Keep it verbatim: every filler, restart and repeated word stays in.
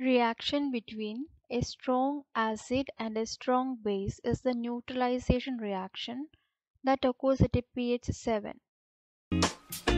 Reaction between a strong acid and a strong base is the neutralization reaction that occurs at a pH seven.